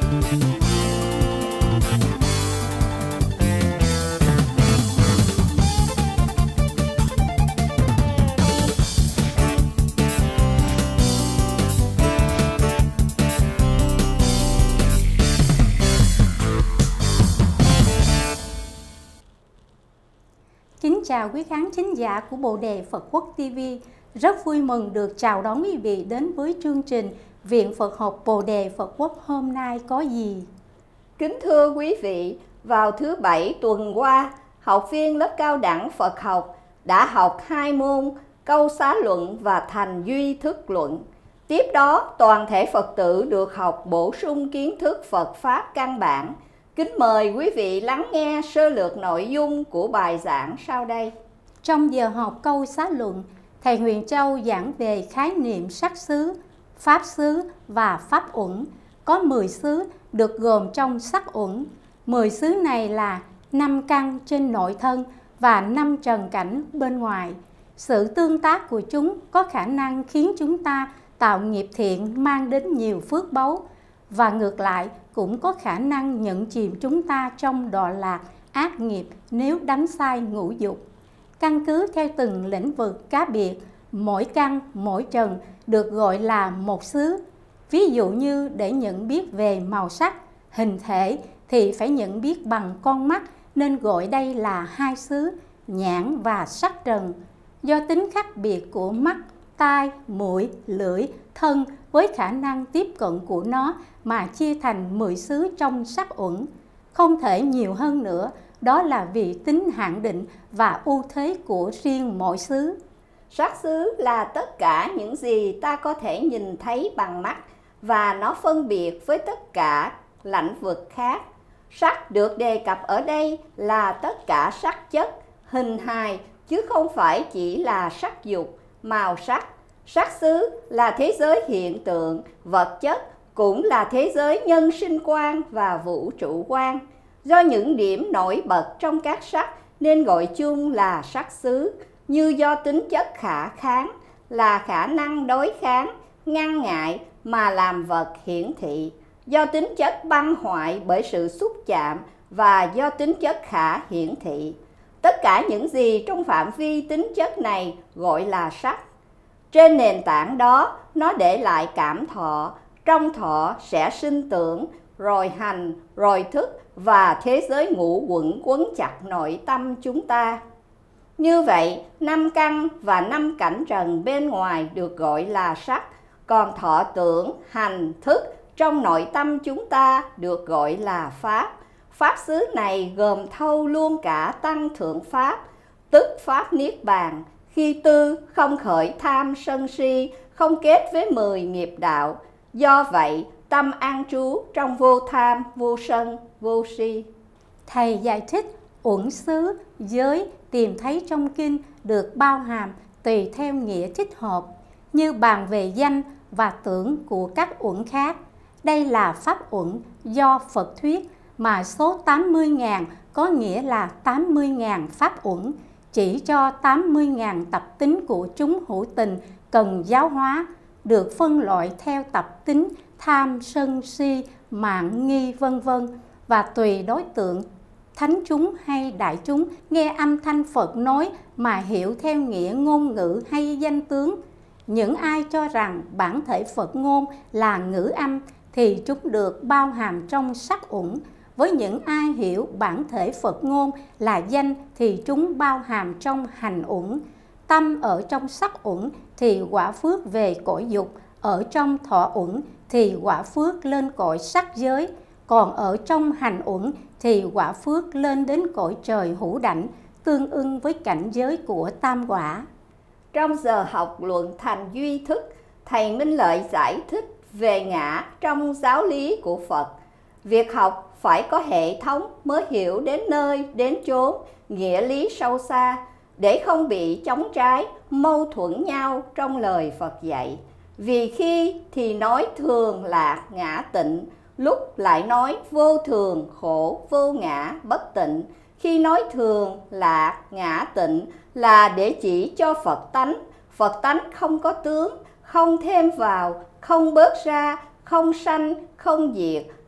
Kính chào quý khán thính giả của Bồ Đề Phật Quốc TV. Rất vui mừng được chào đón quý vị đến với chương trình Viện Phật học Bồ Đề Phật Quốc hôm nay có gì. Kính thưa quý vị, vào thứ Bảy tuần qua, học viên lớp cao đẳng Phật học đã học 2 môn Câu Xá Luận và Thành Duy Thức Luận. Tiếp đó, toàn thể Phật tử được học bổ sung kiến thức Phật Pháp căn bản. Kính mời quý vị lắng nghe sơ lược nội dung của bài giảng sau đây. Trong giờ học Câu Xá Luận, Thầy Huyền Châu giảng về khái niệm sắc xứ, pháp xứ và pháp uẩn. Có 10 xứ được gồm trong sắc uẩn. 10 xứ này là 5 căn trên nội thân và 5 trần cảnh bên ngoài. Sự tương tác của chúng có khả năng khiến chúng ta tạo nghiệp thiện mang đến nhiều phước báu, và ngược lại cũng có khả năng nhận chìm chúng ta trong đọa lạc ác nghiệp nếu đánh sai ngũ dục. Căn cứ theo từng lĩnh vực cá biệt, mỗi căn, mỗi trần được gọi là một xứ. Ví dụ như để nhận biết về màu sắc, hình thể thì phải nhận biết bằng con mắt, nên gọi đây là 2 xứ, nhãn và sắc trần. Do tính khác biệt của mắt, tai, mũi, lưỡi, thân với khả năng tiếp cận của nó mà chia thành 10 xứ trong sắc uẩn. Không thể nhiều hơn nữa, đó là vì tính hạn định và ưu thế của riêng mỗi xứ. Sắc xứ là tất cả những gì ta có thể nhìn thấy bằng mắt, và nó phân biệt với tất cả lãnh vực khác. Sắc được đề cập ở đây là tất cả sắc chất, hình hài, chứ không phải chỉ là sắc dục, màu sắc. Sắc xứ là thế giới hiện tượng, vật chất, cũng là thế giới nhân sinh quan và vũ trụ quan. Do những điểm nổi bật trong các sắc nên gọi chung là sắc xứ, như do tính chất khả kháng, là khả năng đối kháng, ngăn ngại mà làm vật hiển thị. Do tính chất băng hoại bởi sự xúc chạm và do tính chất khả hiển thị. Tất cả những gì trong phạm vi tính chất này gọi là sắc. Trên nền tảng đó, nó để lại cảm thọ, trong thọ sẽ sinh tưởng, rồi hành, rồi thức và thế giới ngũ uẩn quấn chặt nội tâm chúng ta. Như vậy, 5 căn và 5 cảnh trần bên ngoài được gọi là sắc, còn thọ tưởng, hành, thức trong nội tâm chúng ta được gọi là pháp. Pháp xứ này gồm thâu luôn cả tăng thượng pháp, tức pháp niết bàn. Khi tư không khởi tham sân si, không kết với 10 nghiệp đạo. Do vậy, tâm an trú trong vô tham, vô sân, vô si. Thầy giải thích uẩn xứ, giới tìm thấy trong kinh được bao hàm tùy theo nghĩa thích hợp, như bàn về danh và tưởng của các uẩn khác. Đây là pháp uẩn do Phật thuyết, mà số 80.000 có nghĩa là 80.000 pháp uẩn, chỉ cho 80.000 tập tính của chúng hữu tình cần giáo hóa, được phân loại theo tập tính tham, sân, si, mạn, nghi, vân vân, và tùy đối tượng thánh chúng hay đại chúng nghe âm thanh Phật nói mà hiểu theo nghĩa ngôn ngữ hay danh tướng. Những ai cho rằng bản thể Phật ngôn là ngữ âm thì chúng được bao hàm trong sắc uẩn. Với những ai hiểu bản thể Phật ngôn là danh thì chúng bao hàm trong hành uẩn. Tâm ở trong sắc uẩn thì quả phước về cõi dục, ở trong thọ uẩn thì quả phước lên cõi sắc giới, còn ở trong hành uẩn thì quả phước lên đến cõi trời hữu đảnh, tương ưng với cảnh giới của tam quả. Trong giờ học luận Thành Duy Thức, Thầy Minh Lợi giải thích về ngã trong giáo lý của Phật. Việc học phải có hệ thống mới hiểu đến nơi, đến chốn, nghĩa lý sâu xa, để không bị chống trái, mâu thuẫn nhau trong lời Phật dạy. Vì khi thì nói thường lạc ngã tịnh, lúc lại nói vô thường, khổ, vô ngã, bất tịnh. Khi nói thường lạc ngã tịnh là để chỉ cho Phật tánh không có tướng, không thêm vào, không bớt ra, không sanh, không diệt,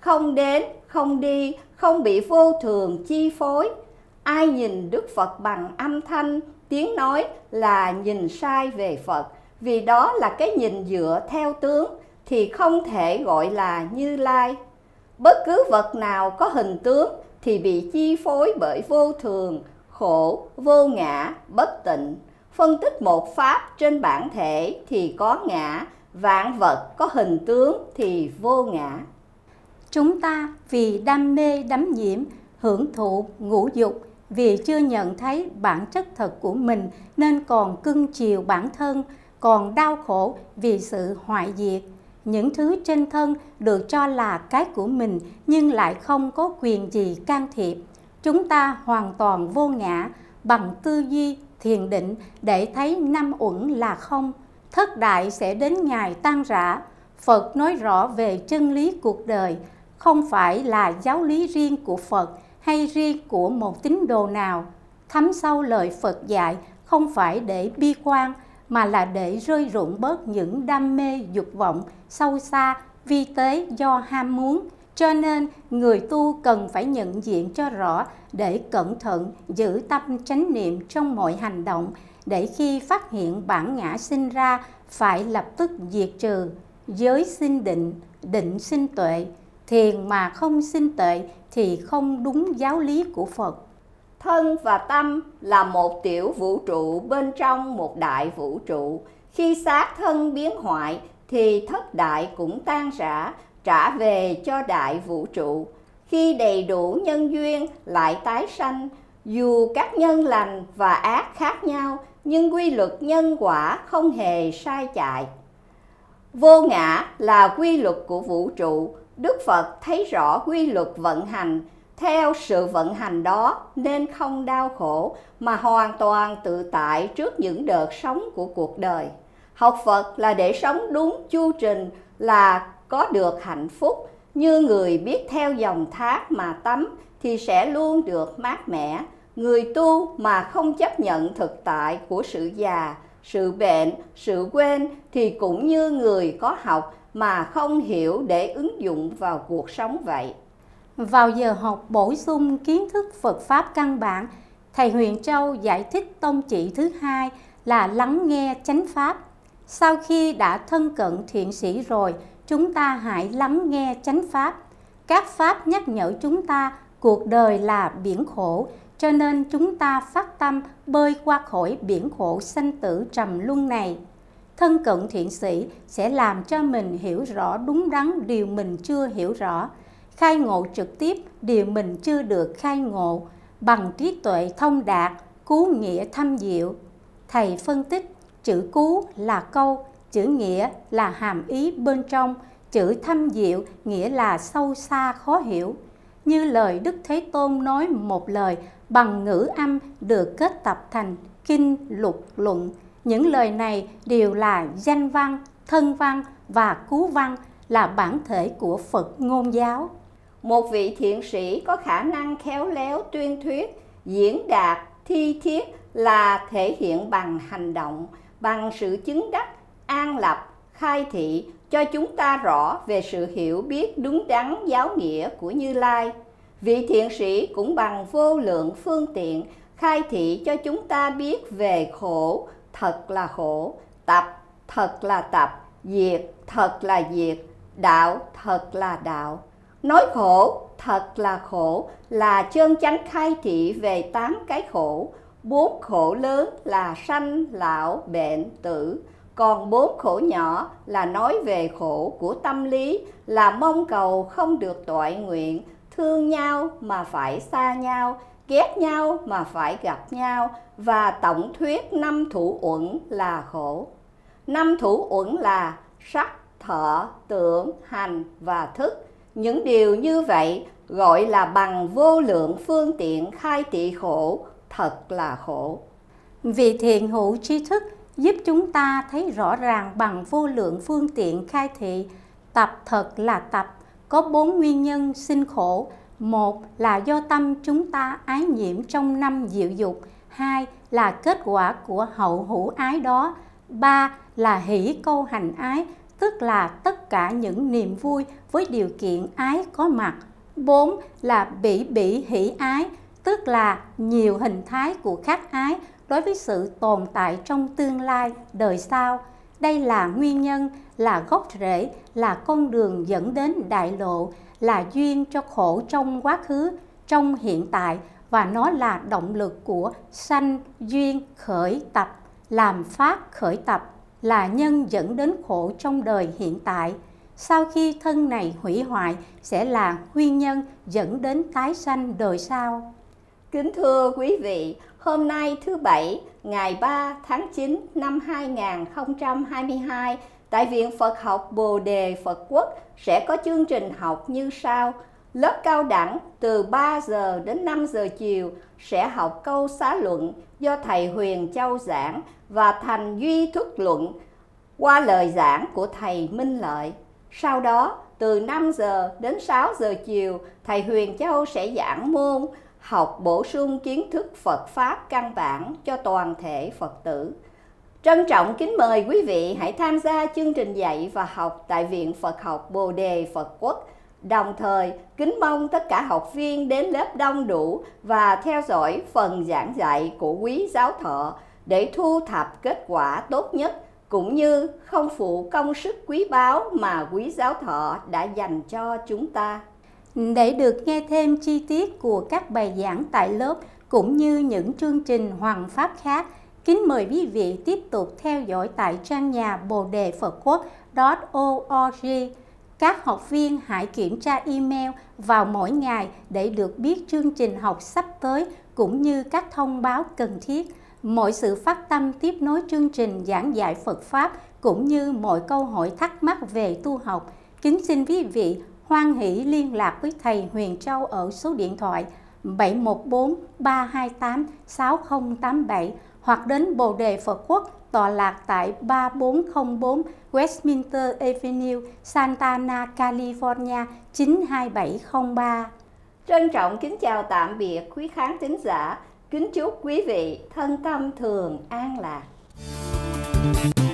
không đến, không đi, không bị vô thường chi phối. Ai nhìn Đức Phật bằng âm thanh, tiếng nói là nhìn sai về Phật, vì đó là cái nhìn dựa theo tướng, thì không thể gọi là Như Lai. Bất cứ vật nào có hình tướng thì bị chi phối bởi vô thường, khổ, vô ngã, bất tịnh. Phân tích một pháp trên bản thể thì có ngã, vạn vật có hình tướng thì vô ngã. Chúng ta vì đam mê đắm nhiễm, hưởng thụ ngũ dục, vì chưa nhận thấy bản chất thật của mình nên còn cưng chiều bản thân, còn đau khổ vì sự hoại diệt. Những thứ trên thân được cho là cái của mình nhưng lại không có quyền gì can thiệp. Chúng ta hoàn toàn vô ngã bằng tư duy, thiền định để thấy năm uẩn là không. Thất đại sẽ đến ngày tan rã. Phật nói rõ về chân lý cuộc đời, không phải là giáo lý riêng của Phật hay riêng của một tín đồ nào. Thấm sâu lời Phật dạy không phải để bi quan, mà là để rơi rụng bớt những đam mê dục vọng sâu xa, vi tế do ham muốn. Cho nên người tu cần phải nhận diện cho rõ để cẩn thận giữ tâm chánh niệm trong mọi hành động, để khi phát hiện bản ngã sinh ra phải lập tức diệt trừ. Giới sinh định, định sinh tuệ, thiền mà không sinh tuệ thì không đúng giáo lý của Phật. Thân và tâm là một tiểu vũ trụ bên trong một đại vũ trụ. Khi xác thân biến hoại thì thất đại cũng tan rã, trả về cho đại vũ trụ. Khi đầy đủ nhân duyên lại tái sanh. Dù các nhân lành và ác khác nhau, nhưng quy luật nhân quả không hề sai chạy. Vô ngã là quy luật của vũ trụ. Đức Phật thấy rõ quy luật vận hành. Theo sự vận hành đó nên không đau khổ, mà hoàn toàn tự tại trước những đợt sống của cuộc đời. Học Phật là để sống đúng chu trình, là có được hạnh phúc. Như người biết theo dòng thác mà tắm thì sẽ luôn được mát mẻ. Người tu mà không chấp nhận thực tại của sự già, sự bệnh, sự quên thì cũng như người có học mà không hiểu để ứng dụng vào cuộc sống vậy. Vào giờ học bổ sung kiến thức Phật Pháp căn bản, Thầy Huyền Châu giải thích tông chỉ thứ hai là lắng nghe chánh Pháp. Sau khi đã thân cận thiện sĩ rồi, chúng ta hãy lắng nghe chánh Pháp. Các Pháp nhắc nhở chúng ta cuộc đời là biển khổ, cho nên chúng ta phát tâm bơi qua khỏi biển khổ sanh tử trầm luân này. Thân cận thiện sĩ sẽ làm cho mình hiểu rõ đúng đắn điều mình chưa hiểu rõ, khai ngộ trực tiếp điều mình chưa được khai ngộ, bằng trí tuệ thông đạt, cứu nghĩa thâm diệu. Thầy phân tích chữ cứu là câu, chữ nghĩa là hàm ý bên trong, chữ thâm diệu nghĩa là sâu xa khó hiểu. Như lời Đức Thế Tôn nói một lời bằng ngữ âm được kết tập thành kinh lục luận. Những lời này đều là danh văn, thân văn và cú văn, là bản thể của Phật ngôn giáo. Một vị thiện sĩ có khả năng khéo léo tuyên thuyết, diễn đạt, thi thiết là thể hiện bằng hành động, bằng sự chứng đắc, an lập, khai thị cho chúng ta rõ về sự hiểu biết đúng đắn giáo nghĩa của Như Lai. Vị thiện sĩ cũng bằng vô lượng phương tiện khai thị cho chúng ta biết về khổ, thật là khổ, tập, thật là tập, diệt, thật là diệt, đạo, thật là đạo. Nói khổ, thật là khổ là chân chánh khai thị về 8 cái khổ. 4 khổ lớn là sanh, lão, bệnh, tử. Còn 4 khổ nhỏ là nói về khổ của tâm lý, là mong cầu không được toại nguyện, thương nhau mà phải xa nhau, ghét nhau mà phải gặp nhau, và tổng thuyết 5 thủ uẩn là khổ. 5 thủ uẩn là sắc, thọ, tưởng, hành và thức. Những điều như vậy gọi là bằng vô lượng phương tiện khai thị khổ, thật là khổ. Vì thiện hữu tri thức giúp chúng ta thấy rõ ràng bằng vô lượng phương tiện khai thị tập thật là tập, có 4 nguyên nhân sinh khổ. 1 là do tâm chúng ta ái nhiễm trong 5 diệu dục. 2 là kết quả của hậu hữu ái đó. 3 là hỷ câu hành ái. tức là tất cả những niềm vui với điều kiện ái có mặt. 4 là bỉ hỷ ái, tức là nhiều hình thái của khắc ái đối với sự tồn tại trong tương lai, đời sau. Đây là nguyên nhân, là gốc rễ, là con đường dẫn đến đại lộ, là duyên cho khổ trong quá khứ, trong hiện tại, và nó là động lực của sanh duyên khởi tập, làm pháp khởi tập, là nhân dẫn đến khổ trong đời hiện tại. Sau khi thân này hủy hoại sẽ là nguyên nhân dẫn đến tái sanh đời sau. Kính thưa quý vị, hôm nay thứ Bảy, ngày 3 tháng 9 năm 2022, tại Viện Phật học Bồ Đề Phật Quốc sẽ có chương trình học như sau. Lớp cao đẳng từ 3 giờ đến 5 giờ chiều sẽ học câu xá luận do Thầy Huyền Châu giảng và Thành Duy thuyết luận qua lời giảng của Thầy Minh Lợi. Sau đó, từ 5 giờ đến 6 giờ chiều, Thầy Huyền Châu sẽ giảng môn học bổ sung kiến thức Phật Pháp căn bản cho toàn thể Phật tử. Trân trọng kính mời quý vị hãy tham gia chương trình dạy và học tại Viện Phật học Bồ Đề Phật Quốc. Đồng thời, kính mong tất cả học viên đến lớp đông đủ và theo dõi phần giảng dạy của quý giáo thọ để thu thập kết quả tốt nhất, cũng như không phụ công sức quý báu mà quý giáo thọ đã dành cho chúng ta. Để được nghe thêm chi tiết của các bài giảng tại lớp cũng như những chương trình hoằng pháp khác, kính mời quý vị tiếp tục theo dõi tại trang nhà bồ đề Phật quốc.org. Các học viên hãy kiểm tra email vào mỗi ngày để được biết chương trình học sắp tới cũng như các thông báo cần thiết. Mọi sự phát tâm tiếp nối chương trình giảng dạy Phật Pháp cũng như mọi câu hỏi thắc mắc về tu học, kính xin quý vị hoan hỷ liên lạc với Thầy Huyền Châu ở số điện thoại 714-328-6087 hoặc đến Bồ Đề Phật Quốc tọa lạc tại 3404 Westminster Avenue, Santa Ana, California 92703. Trân trọng kính chào tạm biệt quý khán thính giả. Kính chúc quý vị thân tâm thường an lạc.